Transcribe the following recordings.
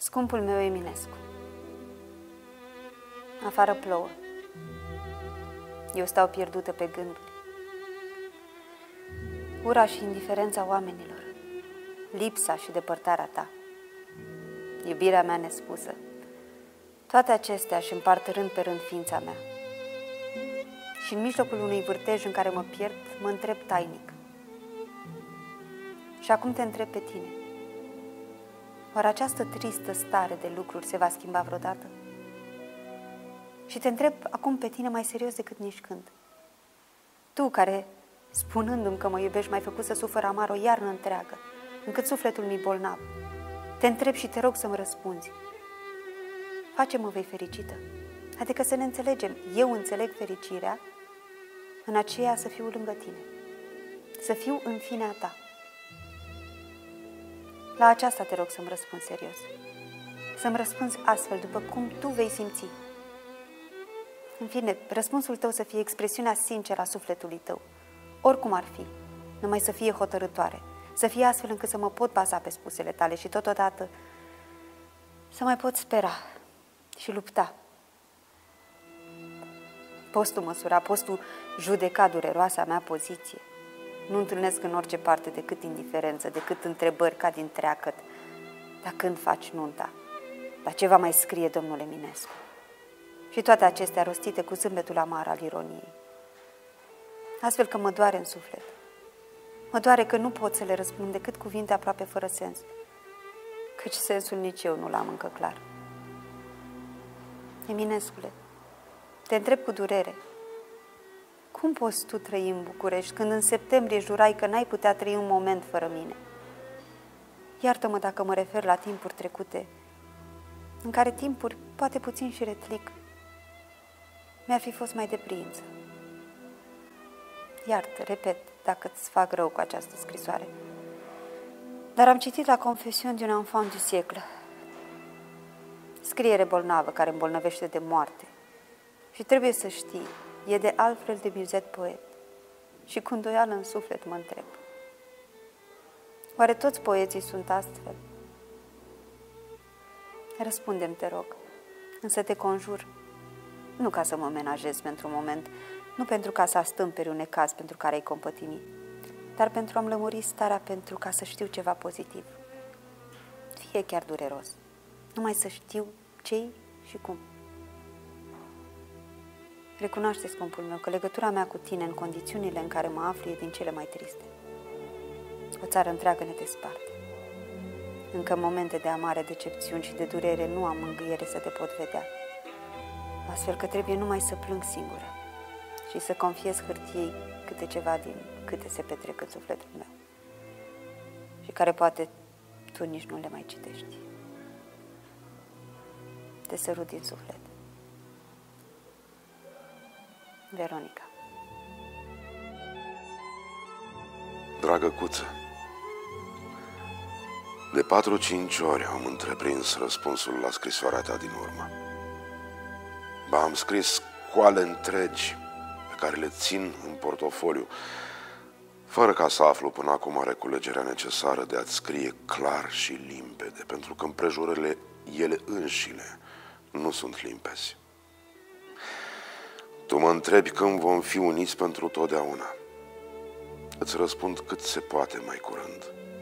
Scumpul meu Eminescu, afară plouă. Eu stau pierdută pe gânduri. Ura și indiferența oamenilor, lipsa și depărtarea ta, iubirea mea nespusă, toate acestea își împart rând pe rând ființa mea. Și în mijlocul unui vârtej în care mă pierd, mă întreb tainic. Și acum te întreb pe tine. Oare această tristă stare de lucruri se va schimba vreodată? Și te întreb acum pe tine mai serios decât nici când. Tu care, spunându-mi că mă iubești, m-ai făcut să sufăr amar o iarnă întreagă, încât sufletul mi-e bolnav. Te întreb și te rog să-mi răspunzi. Face-mă vei fericită. Adică să ne înțelegem. Eu înțeleg fericirea în aceea să fiu lângă tine. Să fiu în fine a ta. La aceasta te rog să-mi răspunzi serios. Să-mi răspunzi astfel, după cum tu vei simți. În fine, răspunsul tău să fie expresiunea sinceră a sufletului tău. Oricum ar fi, numai să fie hotărâtoare. Să fie astfel încât să mă pot baza pe spusele tale și totodată să mai pot spera și lupta. Poți tu măsura, poți tu judeca dureroasa mea poziție. Nu întâlnesc în orice parte decât indiferență, decât întrebări ca din treacăt. Dar când faci nunta? Dar ce va mai scrie domnul Eminescu? Și toate acestea rostite cu zâmbetul amar al ironiei. Astfel că mă doare în suflet. Mă doare că nu pot să le răspund decât cuvinte aproape fără sens, căci sensul nici eu nu l-am încă clar. Eminescule, te întreb cu durere, cum poți tu trăi în București când în septembrie jurai că n-ai putea trăi un moment fără mine? Iartă-mă dacă mă refer la timpuri trecute, în care timpuri, poate puțin și retlic, mi-ar fi fost mai de priință. Iartă, repet, dacă îți fac rău cu această scrisoare. Dar am citit la Confesiuni d'un enfant du siècle. Scriere bolnavă care îmbolnăvește de moarte. Și trebuie să știi, e de Alfred de Musset poet. Și cu îndoială în suflet mă întreb. Oare toți poeții sunt astfel? Răspundem, te rog, însă te conjur, nu ca să mă menajez pentru un moment, nu pentru ca să astâmperi un necaz pentru care ai compătimit, dar pentru a-mi lămuri starea, pentru ca să știu ceva pozitiv. Fie chiar dureros, numai să știu ce-i și cum. Recunoaște, scumpul meu, că legătura mea cu tine în condițiunile în care mă aflu e din cele mai triste. O țară întreagă ne desparte. Încă în momente de amare decepțiuni și de durere nu am mângâiere să te pot vedea. Astfel că trebuie numai să plâng singură și să confiez hârtiei câte ceva din câte se petrec în sufletul meu și care poate tu nici nu le mai citești. Te sărut din suflet. Veronica. Dragă Cuță, de 4-5 ori am întreprins răspunsul la scrisoarea ta din urmă. Ba, am scris coale întregi pe care le țin în portofoliu, fără ca să aflu până acum reculegerea necesară de a-ți scrie clar și limpede, pentru că împrejurările ele înșile nu sunt limpezi. Tu mă întrebi când vom fi uniți pentru totdeauna. Îți răspund cât se poate mai curând.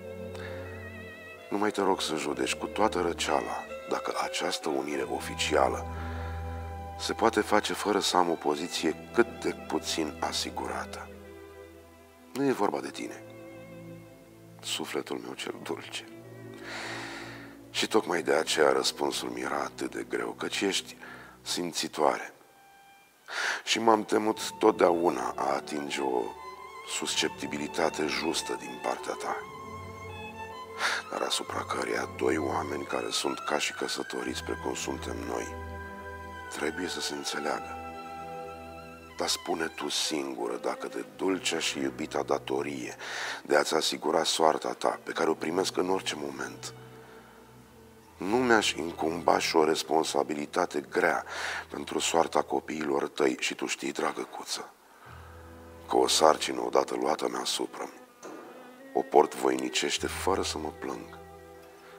Nu mai te rog să judeci cu toată răceala dacă această unire oficială se poate face fără să am o poziție cât de puțin asigurată. Nu e vorba de tine, sufletul meu cel dulce. Și tocmai de aceea răspunsul mi era atât de greu, căci ești simțitoare. Și m-am temut totdeauna a atinge o susceptibilitate justă din partea ta, dar asupra căreia doi oameni care sunt ca și căsătoriți precum suntem noi, trebuie să se înțeleagă. Dar spune tu singură dacă de dulcea și iubita datorie de a-ți asigura soarta ta, pe care o primesc în orice moment, nu mi-aș incumba și o responsabilitate grea pentru soarta copiilor tăi. Și tu știi, dragă Cuță, că o sarcină odată luată mea asupra-mi o port voinicește fără să mă plâng.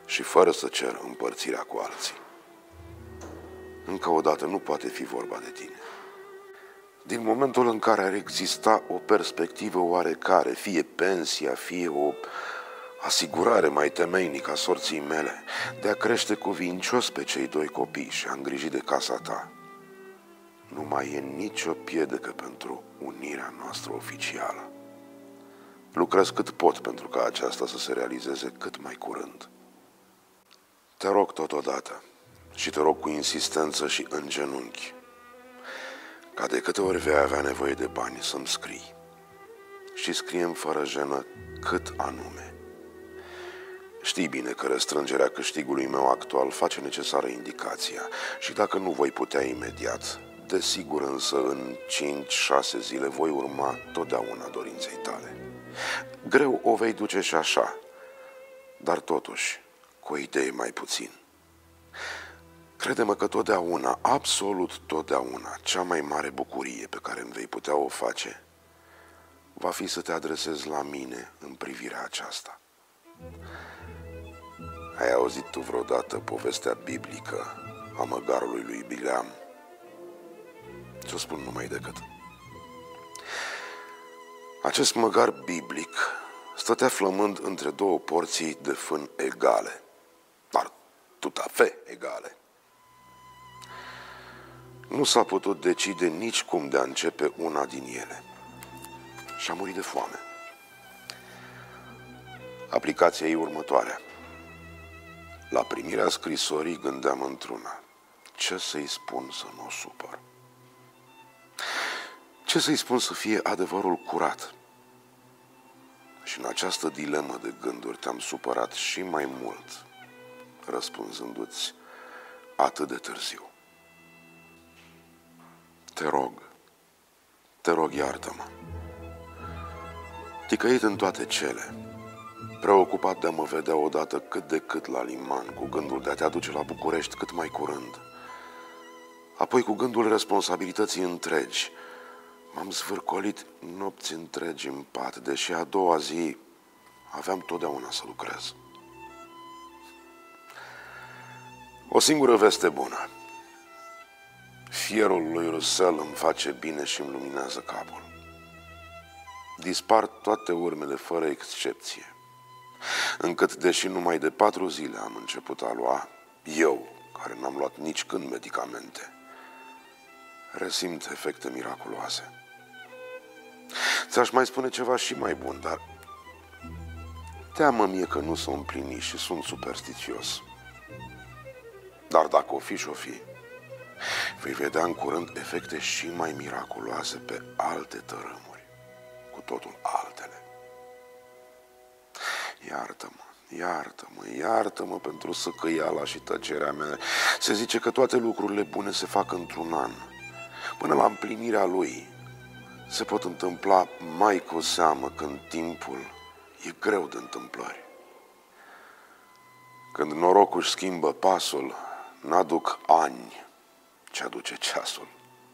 și fără să cer împărțirea cu alții. Încă o dată nu poate fi vorba de tine. Din momentul în care ar exista o perspectivă oarecare, fie pensia, fie o asigurare mai temeinică a sorții mele, de a crește cuvincios pe cei 2 copii și a îngriji de casa ta, nu mai e nicio piedică pentru unirea noastră oficială. Lucrez cât pot pentru ca aceasta să se realizeze cât mai curând. Te rog totodată și te rog cu insistență și în genunchi, ca de câte ori vei avea nevoie de bani să-mi scrii și scrie-mi fără jenă cât anume. Știi bine că restrângerea câștigului meu actual face necesară indicația și dacă nu voi putea imediat, desigur însă în 5-6 zile voi urma totdeauna dorinței tale. Greu o vei duce și așa, dar totuși cu o idee mai puțin. Crede-mă că totdeauna, absolut totdeauna, cea mai mare bucurie pe care îmi vei putea o face va fi să te adresezi la mine în privirea aceasta. Ai auzit tu vreodată povestea biblică a măgarului lui Bileam? Ți-o spun numai decât. Acest măgar biblic stătea flămând între 2 porții de fân egale, dar tout à fait egale. Nu s-a putut decide nici cum de a începe una din ele și a murit de foame. Aplicația e următoarea. La primirea scrisorii gândeam într-una: ce să-i spun să nu o supăr? Ce să-i spun să fie adevărul curat? Și în această dilemă de gânduri te-am supărat și mai mult, răspunzându-ți atât de târziu. Te rog, iartă-mă. Ticăit în toate cele, preocupat de a mă vedea odată cât de cât la liman, cu gândul de a te aduce la București cât mai curând, apoi cu gândul responsabilității întregi, m-am zvârcolit nopți întregi în pat, deși a doua zi aveam totdeauna să lucrez. O singură veste bună. Fierul lui Russell îmi face bine și îmi luminează capul. Dispar toate urmele fără excepție, încât, deși numai de 4 zile am început a lua, eu, care n-am luat nici când medicamente, resimt efecte miraculoase. Ți-aș mai spune ceva și mai bun, dar teamă mie că nu s-o împlini și sunt superstițios. Dar dacă o fi și-o fi, vei vedea în curând efecte și mai miraculoase pe alte tărâmuri, cu totul altele. Iartă-mă pentru săcăiala și tăcerea mea. Se zice că toate lucrurile bune se fac într-un an. Până la împlinirea lui se pot întâmpla mai cu seamă când timpul e greu de întâmplări. Când norocul își schimbă pasul, n-aduc ani ce aduce ceasul.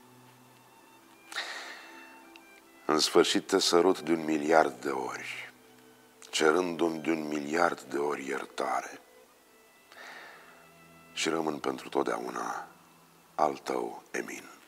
În sfârșit te sărut de 1 miliard de ori, cerându-mi de 1 miliard de ori iertare, și rămân pentru totdeauna al tău, Emin.